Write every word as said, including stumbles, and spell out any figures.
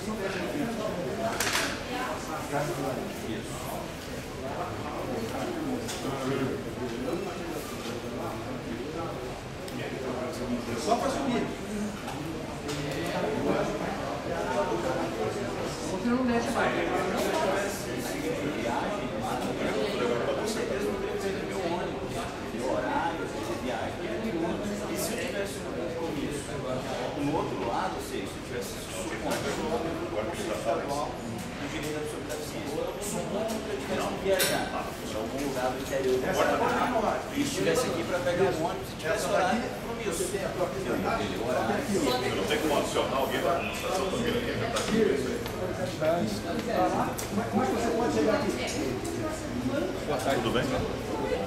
Só para subir. Você não desce mais. E se eu tivesse um compromisso no outro lado, ou seja, se eu tivesse supondo no direito da pessoa que está ciência, supondo que eu tivesse que viajar para algum lugar do interior do Paraná e estivesse aqui para pegar um ônibus e tivesse horário de compromisso. Eu ia ter horário. Não tem como adicionar alguém para a administração também aqui, que está aqui. Como é que você pode chegar aqui? Tudo bem?